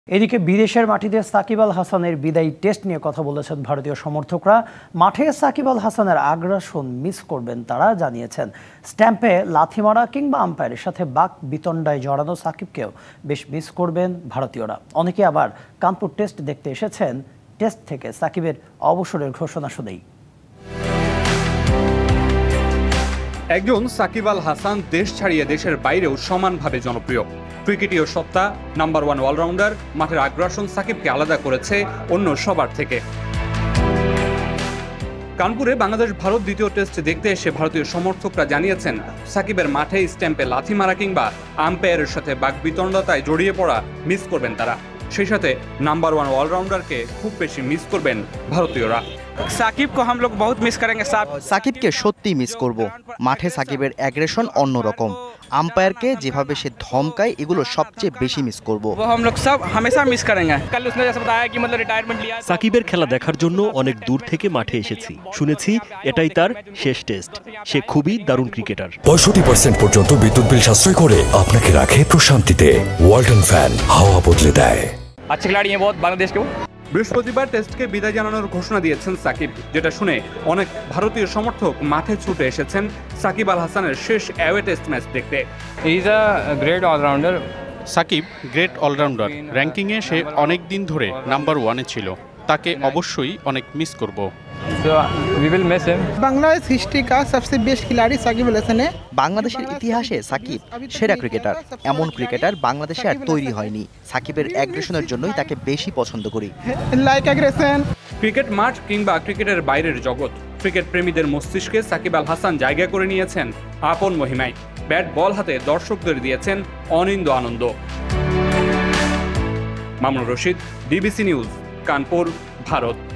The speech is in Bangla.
এদিকে বিদেশের মাটিতে সাকিব আল হাসানের বিদায়ী টেস্ট নিয়ে কথা বলেছেন ভারতীয় সমর্থকরা। মাঠে সাকিব আল হাসানের আগ্রাসন মিস করবেন তারা জানিয়েছেন। স্ট্যাম্পে লাথি মারা কিংবা আম্পায়ারের সাথে বাক বিতণ্ডায় জড়ানো সাকিবকেও বেশ মিস করবেন ভারতীয়রা। অনেকে আবার কানপুর টেস্ট দেখতে এসেছেন টেস্ট থেকে সাকিবের অবসরের ঘোষণা শুনেই। একজন সাকিব আল হাসান দেশ ছাড়িয়ে দেশের বাইরেও সমানভাবে জনপ্রিয়। ক্রিকেটীয় সত্তা, নাম্বার ওয়ান অলরাউন্ডার, মাঠের আগ্রাসন সাকিবকে আলাদা করেছে অন্য সবার থেকে। কানপুরে বাংলাদেশ ভারত দ্বিতীয় টেস্ট দেখতে এসে ভারতীয় সমর্থকরা জানিয়েছেন সাকিবের মাঠে স্ট্যাম্পে লাথি মারা কিংবা আম্পায়ারের সাথে বাকবিতণ্ডায় জড়িয়ে পড়া মিস করবেন তারা। সেই সাথে নাম্বার ওয়ান অলরাউন্ডারকে খুব বেশি মিস করবেন ভারতীয়রা। সাকিবকে हम लोग बहुत मिस करेंगे। সাকিবকে সত্যি মিস করব। মাঠে সাকিবের অ্যাগ্রেশন অন্যরকম। আম্পায়ারকে যেভাবে সে ধমকায় এগুলো সবচেয়ে বেশি মিস করব। वो हम लोग सब हमेशा मिस करेंगे। कल उसने जैसे बताया कि मतलब रिटायरमेंट लिया। সাকিবের খেলা দেখার জন্য অনেক দূর থেকে মাঠে এসেছি। শুনেছি এটাই তার শেষ টেস্ট। সে খুবই দারুণ ক্রিকেটার। 65% পর্যন্ত বিদ্যুৎ বিল সাশ্রয় করে আপনাকে রাখে প্রশান্তিতে। ওয়ালটন ফ্যান হাওয়া বদলে দেয়। अच्छे खिलाड़ी हैं बहुत बांग्लादेश के। বৃহস্পতিবার টেস্টকে বিদায় জানানোর ঘোষণা দিয়েছেন সাকিব, যেটা শুনে অনেক ভারতীয় সমর্থক মাঠে ছুটে এসেছেন সাকিব আল হাসানের শেষ অ্যাওয়ে টেস্ট ম্যাচ দেখতে। He is a great allrounder. Shakib great allrounder. র্যাঙ্কিংয়ে সে অনেক দিন ধরে নাম্বার ওয়ানে ছিল। তাকে অবশ্যই অনেক মিস করব। বাংলাদেশ হিস্ট্রি का सबसे बेस्ट खिलाड़ी साकिब अल हसन है। বাংলাদেশের ইতিহাসে সাকিব সেরা ক্রিকেটার। এমন ক্রিকেটার বাংলাদেশে আর তৈরি হয়নি। সাকিবের অ্যাগ্রেশনের জন্যই তাকে বেশি পছন্দ করি। Like aggression. ক্রিকেট মাঠ কিংবা ক্রিকেটের বাইরের জগৎ, ক্রিকেট প্রেমীদের মস্তিষ্কে সাকিব আল হাসান জায়গা করে নিয়েছেন আপন মহিমায়। ব্যাট বল হাতে দর্শকদের দিয়েছেন অনিন্দ আনন্দ। Mamunur Rashid, DBC news, Kanpur, Bharat.